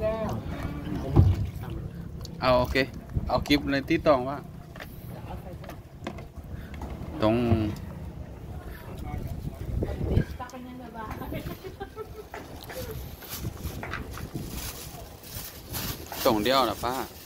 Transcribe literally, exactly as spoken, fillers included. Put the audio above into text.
แก้วเอาโอเคเอาคลิปในที่ตองว่าตรงตรงเดียวนะป้า